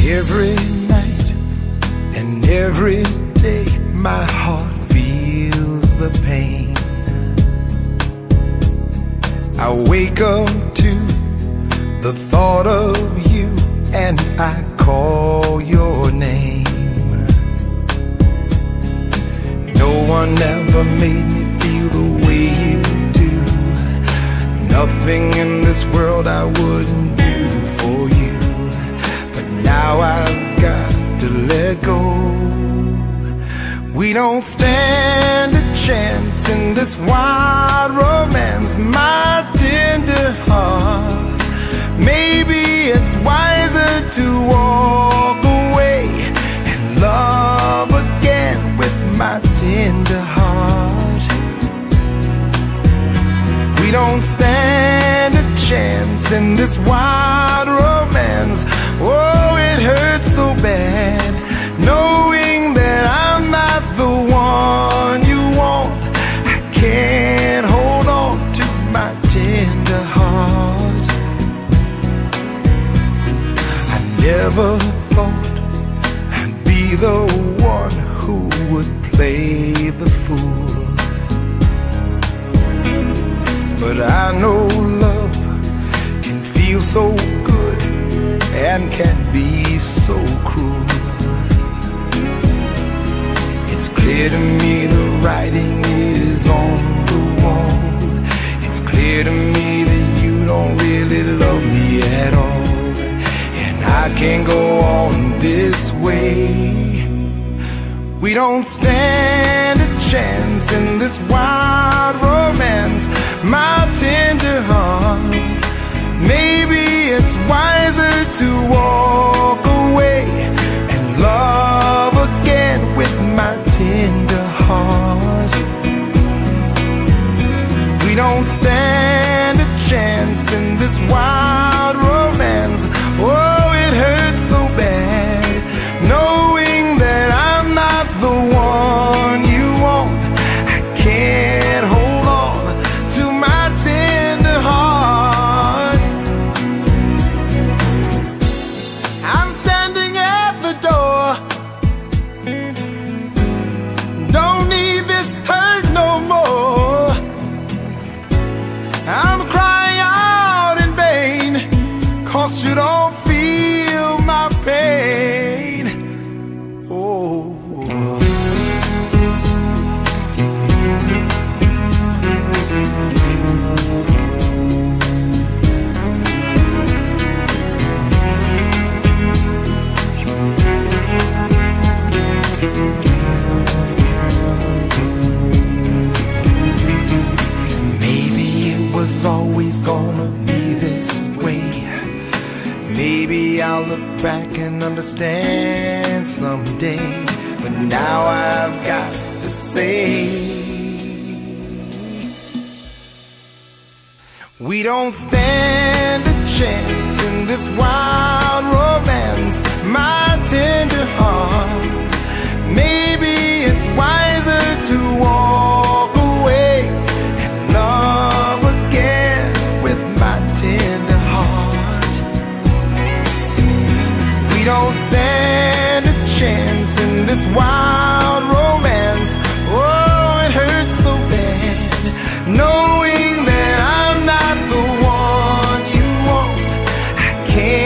Every night and every day my heart feels the pain. I wake up to the thought of you and I call your name. No one ever made me feel the way you do. Nothing in this world I wouldn't do for you. But now I've got to let go. We don't stand a chance in this wild romance, my tender heart. Maybe it's wiser to walk away and love again with my tender heart. We don't stand a chance in this wild romance. Oh, it hurts so bad knowing that I'm not the one you want. I can't hold on to my tender heart. I never thought I'd be the one who would play the fool, but I know love can feel so good and can be so cruel. It's clear to me the writing is on the wall. It's clear to me that you don't really love me at all, and I can't go on this way. We don't stand a chance in this wild romance, my tender heart. Maybe it's wiser to walk away and love again with my tender heart. We don't stand a chance in this wild romance. Oh, it hurts so bad knowing that I'm not the one you want. I can't hold on to my tender heart. I'm standing at the door. Don't need this hurt no more. I'm crying out in vain, 'cause you don't feel my pain. Oh. Maybe it was always gonna be this way. Maybe I'll look back and understand someday. But now I've got to say, we don't stand a chance in this wild romance, my tender heart. Maybe it's wiser to walk away and love again with my tender heart. We don't stand a chance in this wild romance. Oh, it hurts so bad knowing that I'm not the one you want. I can't